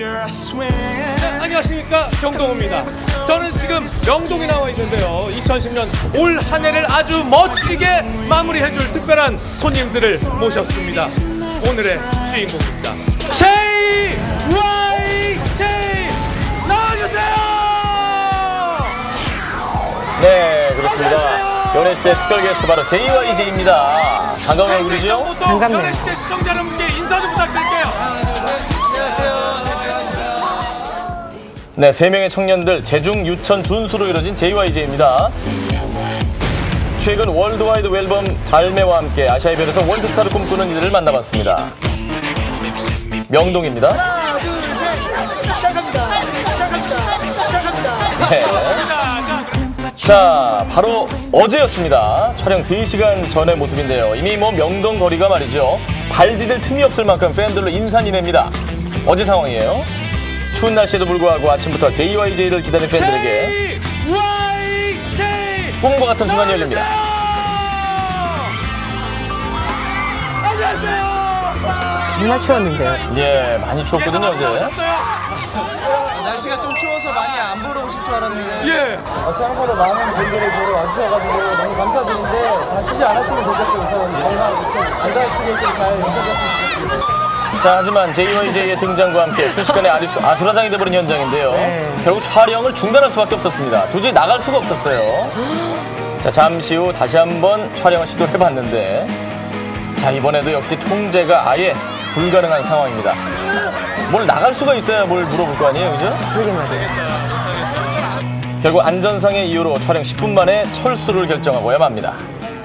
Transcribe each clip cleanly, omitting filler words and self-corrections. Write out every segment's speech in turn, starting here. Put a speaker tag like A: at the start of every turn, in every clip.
A: 네, 안녕하십니까, 경동우입니다. 저는 지금 명동에 나와 있는데요. 2010년 올 한 해를 아주 멋지게 마무리해줄 특별한 손님들을 모셨습니다. 오늘의 주인공입니다. JYJ 나와주세요.
B: 네, 그렇습니다. 연예시대 특별 게스트 바로 JYJ입니다. 반가운 얼굴이죠?
A: 반갑네요. 연예시대 시청자 여러분께 인사 좀 부탁드릴게요.
B: 네, 3명의 청년들 재중 유천 준수로 이뤄진 JYJ입니다. 최근 월드와이드 앨범 발매와 함께 아시아의 별에서 월드스타를 꿈꾸는 이들을 만나봤습니다. 명동입니다.
C: 하나, 둘, 셋. 시작합니다.
B: 네. 자, 바로 어제였습니다. 촬영 3시간 전의 모습인데요. 이미 명동 거리가 말이죠, 발 디딜 틈이 없을 만큼 팬들로 인산인해입니다. 어제 상황이에요. 추운 날씨에도 불구하고 아침부터 JYJ를 기다리는 팬들에게 꿈과 같은 순간이 열립니다.
D: 정말 추웠는데요.
B: 예, 많이 추웠거든요, 어제.
C: 날씨가 좀 추워서 많이 안 보러 오실 줄 알았는데.
A: 예.
E: 생각보다 많은 분들이 보러 와주셔가지고 너무 감사드린데 다치지 않았으면 좋겠어요. 우선 건강 안 다치게 좀 잘 연결됐으면 좋겠습니다.
B: 자, 하지만 JYJ의 등장과 함께 순식간에 아수라장이 돼버린 현장인데요. 결국 촬영을 중단할 수밖에 없었습니다. 도저히 나갈 수가 없었어요. 자, 잠시 후 다시 한번 촬영을 시도해봤는데, 자, 이번에도 역시 통제가 아예 불가능한 상황입니다. 뭘 나갈 수가 있어야 뭘 물어볼 거 아니에요, 그죠?
D: 그러게 말이에요.
B: 결국 안전상의 이유로 촬영 10분 만에 철수를 결정하고야 맙니다.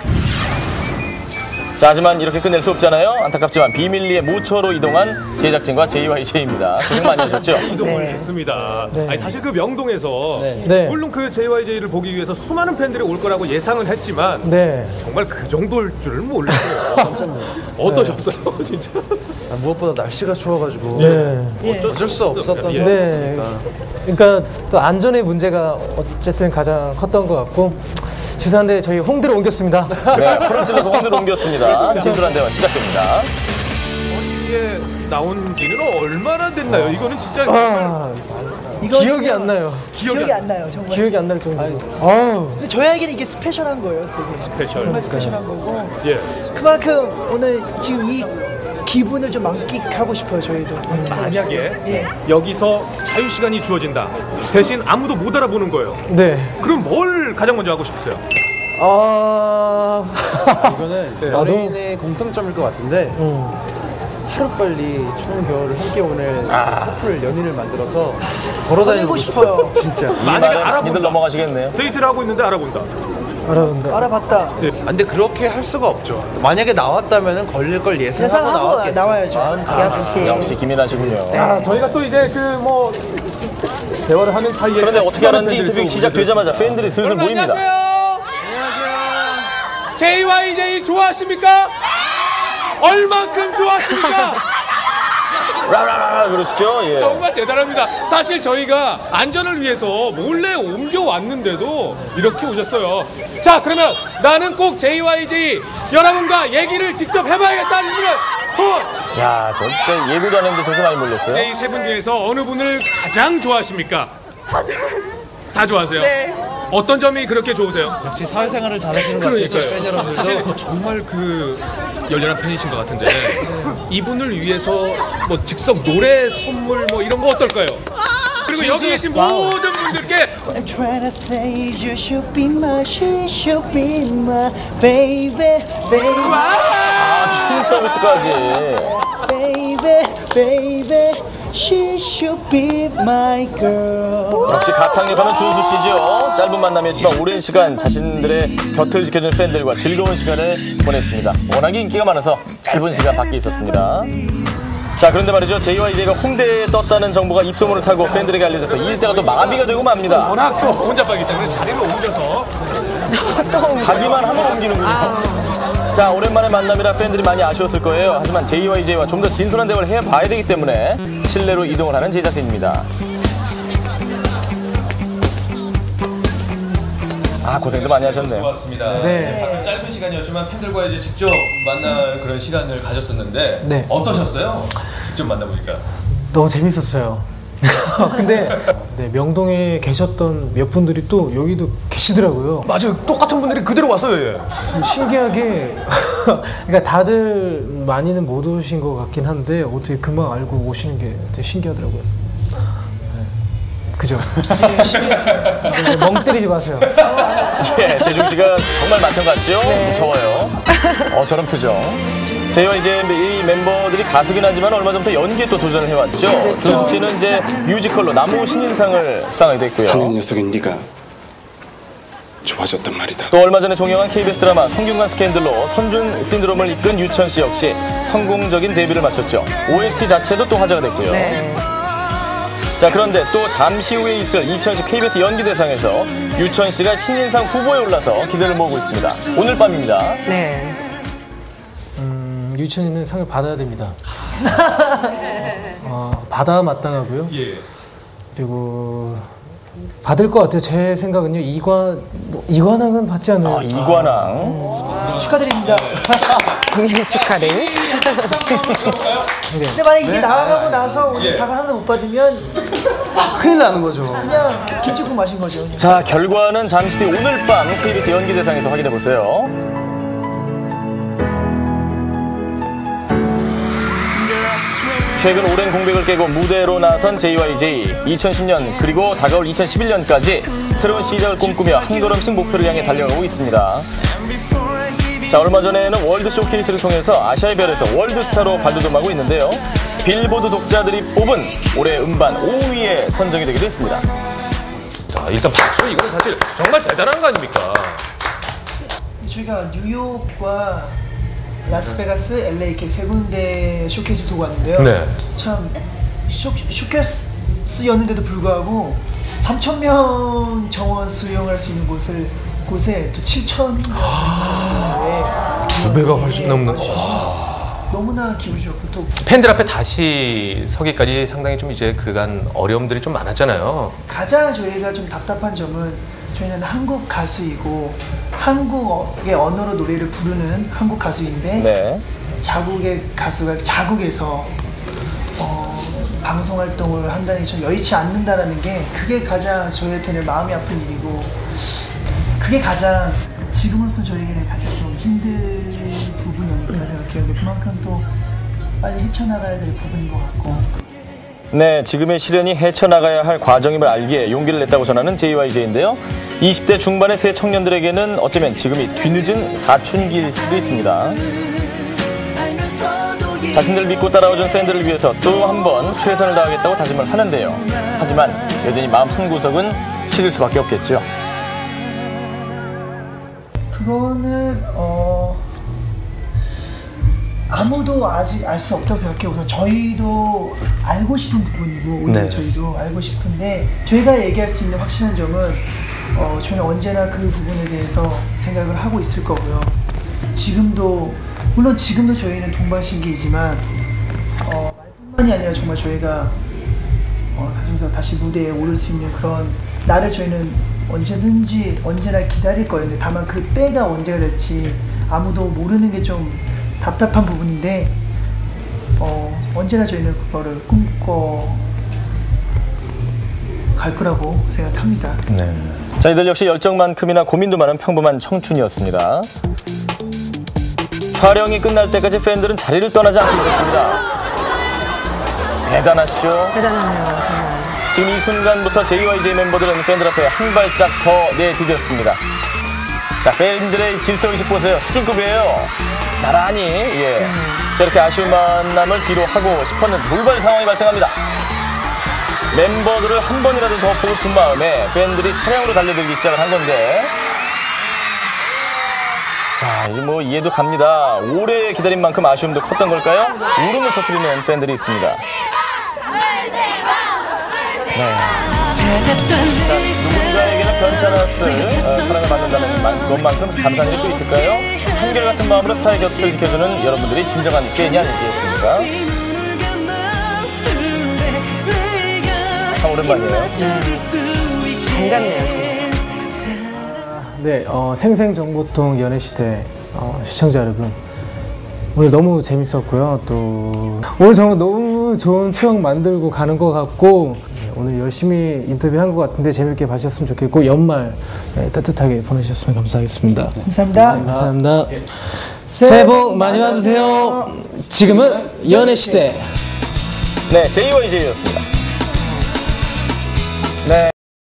B: 자, 하지만 이렇게 끝낼 수 없잖아요. 안타깝지만 비밀리에 모처로 이동한 제작진과 JYJ입니다. 고생 많이 하셨죠?
A: 이동을 했습니다.
D: 네.
A: 아니, 사실 그 명동에서
D: 네.
A: 물론 그 JYJ를 보기 위해서 수많은 팬들이 올 거라고 예상은 했지만
D: 네.
A: 정말 그 정도일 줄을 몰랐어요. 깜짝 놀랐어요. 어떠셨어요, 진짜?
E: 무엇보다 날씨가 추워가지고
D: 네.
E: 어쩔 수 없었던
D: 네.
E: 상황이었으니까.
D: 그러니까 또 안전의 문제가 어쨌든 가장 컸던 것 같고, 죄송한데 저희 홍대로 옮겼습니다.
B: 네, 허를 찔러서 홍대로 옮겼습니다. 진솔한 대화 시작됩니다.
A: 이게 나온 지는 얼마나 됐나요? 이거는 진짜
D: 기억이 안 나요.
C: 기억이 안 나요, 정말.
D: 기억이 안 날 정도로. 아우.
C: 근데 저희에게는 이게 스페셜한 거예요, 되게.
A: 스페셜.
C: 정말 스페셜한 거고.
A: 예.
C: 그만큼 오늘 지금 이 기분을 좀 만끽하고 싶어요, 저희도.
A: 만약에
C: 예.
A: 여기서 자유 시간이 주어진다. 대신 아무도 못 알아보는 거예요.
D: 네.
A: 그럼 뭘 가장 먼저 하고 싶으세요?
E: 이거는 연예인의 공통점일 것 같은데 하루빨리 추운 겨울을 함께 보낼 커플 연인을 만들어서 걸어다니고
C: 보내고 싶어요.
E: 진짜.
A: 만약에
B: 니들
A: 알아본다.
B: 넘어가시겠네요.
A: 데이트를 하고 있는데 알아본다.
D: 알아본다.
C: 알아봤다.
E: 근데 그렇게 할 수가 없죠. 만약에 나왔다면 걸릴 걸 예상하고
C: 예상하고
E: 나왔겠죠.
C: 나와야죠.
B: 역시 기민하시군요.
A: 자, 저희가 또 이제 대화를 하는 사이에
B: 그런데 어떻게 하는지 인터뷰 시작되자마자 팬들이 슬슬 모입니다.
A: 안녕하세요. JYJ 좋아하십니까? 얼만큼 좋아하십니까?
B: 라라라 그러시죠? 예.
A: 정말 대단합니다. 사실 저희가 안전을 위해서 몰래 옮겨왔는데도 이렇게 오셨어요. 자, 그러면 나는 꼭 JYJ 여러분과 얘기를 직접 해봐야겠다는 분을 손!
B: 야, 진짜 예고도 안 했는데 저렇게 많이 몰렸어요?
A: JY 세 분 중에서 어느 분을 가장 좋아하십니까? 다 좋아하세요? 네. 어떤 점이 그렇게 좋으세요?
E: 역시 사회생활을 잘하시는 것 같아요. 저희 팬 여러분들도.
A: 사실 정말 그 열렬한 팬이신 것 같은데 이분을 위해서 뭐 즉석 노래 선물 뭐 이런 거 어떨까요? 그리고 여기 계신 모든 분들께
C: I'm trying to say you should be my, she should be my baby, baby,
B: 아, 춤 서비스까지.
C: baby, baby, she should be my girl.
B: 역시 가창력하는 준수 씨죠. 짧은 만남이었지만 오랜 시간 자신들의 곁을 지켜준 팬들과 즐거운 시간을 보냈습니다. 워낙에 인기가 많아서 짧은 시간 밖에 있었습니다. 자, 그런데 말이죠, JYJ가 홍대에 떴다는 정보가 입소문을 타고 팬들에게 알려져서 이 일대가 또 마비가 되고 맙니다.
A: 워낙 또 혼잡하기 때문에 자리를 옮겨서
B: 가기만 하면 옮기는군요. 자, 오랜만에 만남이라 팬들이 많이 아쉬웠을 거예요. 하지만 JYJ와 좀 더 진솔한 대화를 해봐야 되기 때문에 실내로 이동을 하는 제작진입니다. 아, 고생도 많이 하셨네요.
F: 고맙습니다.
D: 네.
F: 짧은 시간이었지만 팬들과 이제 직접 만날 그런 시간을 가졌었는데
D: 네.
F: 어떠셨어요? 직접 만나보니까.
D: 너무 재밌었어요. 근데 네, 명동에 계셨던 몇 분들이 또 여기도 계시더라고요.
A: 맞아요. 똑같은 분들이 그대로 왔어요. 예.
D: 신기하게 그러니까 다들 많이는 못 오신 것 같긴 한데 어떻게 금방 알고 오시는 게 되게 신기하더라고요. 네. 그죠? 네, 멍 때리지 마세요.
B: 예, 재중 씨가 정말 만평 같죠? 무서워요. 저런 표정. 저희와 이제 이 멤버들이 가수긴 하지만 얼마 전부터 연기에 또 도전을 해왔죠. 준수 씨는 이제 뮤지컬로 나무 신인상을 수상하게 됐고요.
F: 사는 녀석인 네가 좋아졌단 말이다.
B: 또 얼마 전에 종영한 KBS 드라마 성균관 스캔들로 선준 신드롬을 이끈 유천 씨 역시 성공적인 데뷔를 마쳤죠. OST 자체도 또 화제가 됐고요. 자, 그런데 또 잠시 후에 있을 2010 KBS 연기대상에서 유천 씨가 신인상 후보에 올라서 기대를 모으고 있습니다. 오늘 밤입니다.
G: 네.
D: 유천이는 상을 받아야 됩니다. 받아야 마땅하고요.
A: 예.
D: 그리고 받을 것 같아요. 제 생각은요. 이관왕은 받지 않아요.
B: 이관왕.
C: 축하드립니다.
G: 국민의 축하를.
C: 근데 만약 이게 나가고 나서 오늘 상을 하나도 못 받으면
E: 큰일 나는 거죠.
C: 그냥 김치국 마신 거죠.
B: 자, 결과는 잠시 뒤 오늘 밤 KBS 연기대상에서 확인해 보세요. 최근 오랜 공백을 깨고 무대로 나선 JYJ. 2010년 그리고 다가올 2011년까지 새로운 시작을 꿈꾸며 한 걸음씩 목표를 향해 달려가고 있습니다. 자, 얼마 전에는 월드 쇼케이스를 통해서 아시아의 별에서 월드스타로 발돋움하고 있는데요. 빌보드 독자들이 뽑은 올해 음반 5위에 선정이 되기도 했습니다.
A: 자, 일단 박수. 이거는 사실 정말 대단한 거 아닙니까?
C: 저희가 뉴욕과 라스베가스, LA 이렇게 세 군데 쇼케이스 두고 왔는데요.
A: 네.
C: 참 쇼케이스였는데도 불구하고 3,000명 정원 수용할 수 있는 곳에 또 7,000명의
A: 2배가 훨씬 넘는.
C: 너무나 기분 좋고 또
A: 팬들 앞에 다시 서기까지 상당히 좀 이제 그간 어려움들이 좀 많았잖아요.
C: 가장 저희가 좀 답답한 점은 저희는 한국 가수이고 한국의 언어로 노래를 부르는 한국 가수인데
B: 네.
C: 자국의 가수가 자국에서 방송 활동을 한다는 게 참 여의치 않는다라는 게 그게 가장 저희한테는 마음이 아픈 일이고 그게 가장 지금으로서 저희에게는 가장 좀 힘들 부분이 아닐까 생각해요. 근데 그만큼 또 빨리 헤쳐나가야 될 부분인 것 같고
B: 네, 지금의 시련이 헤쳐나가야 할 과정임을 알기에 용기를 냈다고 전하는 JYJ인데요. 20대 중반의 새 청년들에게는 어쩌면 지금이 뒤늦은 사춘기일 수도 있습니다. 자신들을 믿고 따라와준 팬들을 위해서 또 한 번 최선을 다하겠다고 다짐을 하는데요. 하지만 여전히 마음 한구석은 시릴 수밖에 없겠죠.
C: 그거는 아무도 아직 알 수 없다고 생각해요. 우선 저희도 알고 싶은 부분이고 오히려
A: 네.
C: 저희도 알고 싶은데 저희가 얘기할 수 있는 확실한 점은 저는 언제나 그 부분에 대해서 생각을 하고 있을 거고요. 물론 지금도 저희는 동반신기이지만 말뿐만이 아니라 정말 저희가 가슴에서 다시 무대에 오를 수 있는 그런 날을 저희는 언제나 기다릴 거예요. 근데 다만 그 때가 언제가 될지 아무도 모르는 게 좀 답답한 부분인데 언제나 저희는 그거를 꿈꿔 갈 거라고 생각합니다.
B: 네. 자, 이들 역시 열정만큼이나 고민도 많은 평범한 청춘이었습니다. 촬영이 끝날 때까지 팬들은 자리를 떠나지 않고 있었습니다. 대단하시죠?
G: 대단하네요, 정말.
B: 지금 이 순간부터 JYJ 멤버들은 팬들 앞에 한 발짝 더 내디뎠습니다. 자, 팬들의 질서의식 보세요. 수준급이에요. 나란히, 예. 저렇게 아쉬운 만남을 뒤로 하고 싶었는데 돌발 상황이 발생합니다. 멤버들을 한 번이라도 더 보고 싶은 마음에 팬들이 차량으로 달려들기 시작을 한 건데, 자, 이제 뭐 이해도 갑니다. 오래 기다린 만큼 아쉬움도 컸던 걸까요? 울음을 터뜨리는 팬들이 있습니다. 네. 자, 누군가에게는 변찮았을 사랑을 받는다는 것만큼 감사한 일이 또 있을까요? 한결같은 마음으로 스타의 곁을 지켜주는 여러분들이 진정한 팬이 아니겠습니까? 참 오랜만이에요.
G: 반갑네요,
D: 네, 생생정보통 연애시대 시청자 여러분, 오늘 너무 재밌었고요. 또 오늘 정말 너무 너무 좋은 추억 만들고 가는 것 같고 오늘 열심히 인터뷰한 것 같은데 재밌게 봐주셨으면 좋겠고 연말 따뜻하게 보내셨으면 감사하겠습니다.
C: 감사합니다.
D: 감사합니다. 새해 복 많이 받으세요. 지금은 연애시대.
B: 네, JYJ였습니다. 네.